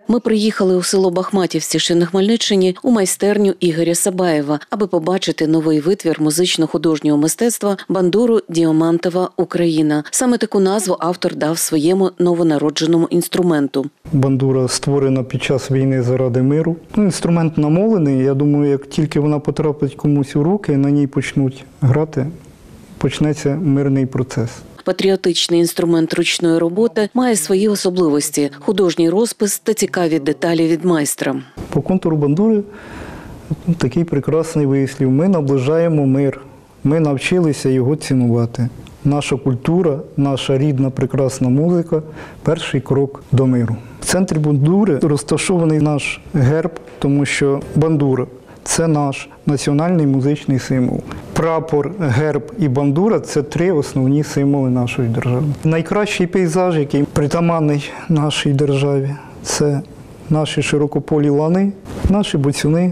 Ми приїхали у село Бахматівці, що на Хмельниччині, у майстерню Ігоря Сабаєва, аби побачити новий витвір музично-художнього мистецтва «Бандуру Діамантова Україна». Саме таку назву автор дав своєму новонародженому інструменту. Бандура створена під час війни заради миру. Інструмент намолений. Я думаю, як тільки вона потрапить комусь у руки, на ній почнуть грати, почнеться мирний процес. Патріотичний інструмент ручної роботи має свої особливості – художній розпис та цікаві деталі від майстра. По контуру бандури такий прекрасний вислів. Ми наближаємо мир, ми навчилися його цінувати. Наша культура, наша рідна прекрасна музика – перший крок до миру. В центрі бандури розташований наш герб, тому що бандура – це наш національний музичний символ. Прапор, герб і бандура – це три основні символи нашої держави. Найкращий пейзаж, який притаманний нашій державі – це наші широкополі лани, наші буцюни.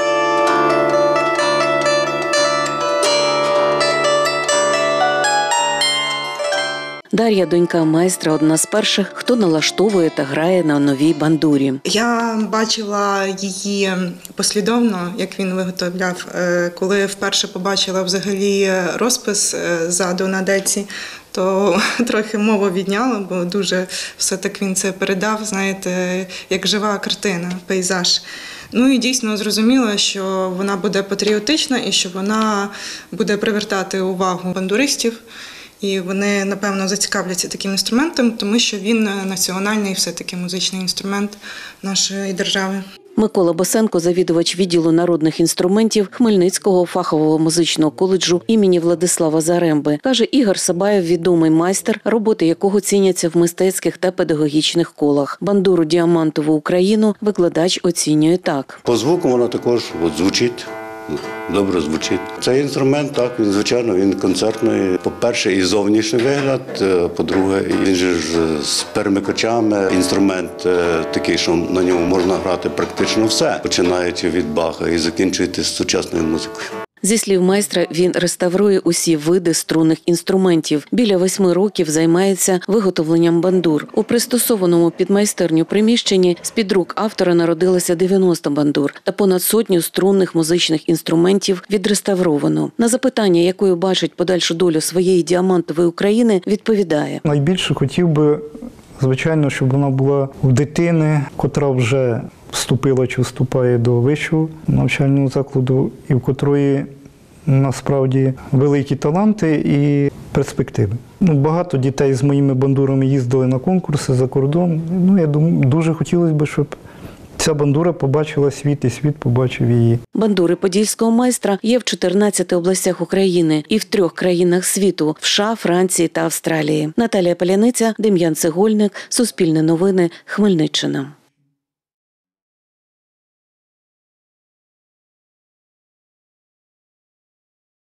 Дар'я, донька майстра, одна з перших, хто налаштовує та грає на новій бандурі. Я бачила її послідовно, як він виготовляв. Коли вперше побачила взагалі розпис ззаду на деці, то трохи мова відняла, бо дуже все-таки він це передав, знаєте, як жива картина, пейзаж. Ну і дійсно зрозуміло, що вона буде патріотична і що вона буде привертати увагу бандуристів. І вони, напевно, зацікавляться таким інструментом, тому що він національний все-таки музичний інструмент нашої держави. Микола Босенко, завідувач відділу народних інструментів Хмельницького фахового музичного коледжу імені Владислава Заремби. Каже, Ігор Сабаєв – відомий майстер, роботи якого ціняться в мистецьких та педагогічних колах. Бандуру «Діамантову Україну» викладач оцінює так. По звуку вона також звучить. Добре звучить. Цей інструмент, так, він, звичайно, він концертний. По-перше, і зовнішній вигляд, по-друге, він же ж з перемикачами. Інструмент такий, що на ньому можна грати практично все, починаючи від Баха і закінчуючи сучасною музикою. Зі слів майстра, він реставрує усі види струнних інструментів. Біля 8 років займається виготовленням бандур. У пристосованому під майстерню приміщенні з-під рук автора народилося 90 бандур та понад сотню струнних музичних інструментів відреставровано. На запитання, якою бачить подальшу долю своєї діамантової України, відповідає. Найбільше хотів би, звичайно, щоб вона була у дитини, котра вже вступила чи вступає до вищого навчального закладу, і в котрої насправді великі таланти і перспективи. Багато дітей з моїми бандурами їздили на конкурси за кордон. Я думаю, дуже хотілося б, щоб ця бандура побачила світ, і світ побачив її. Бандури подільського майстра є в 14 областях України і в 3 країнах світу – в США, Франції та Австралії. Наталія Паляниця, Дем'ян Цегольник, Суспільне новини, Хмельниччина.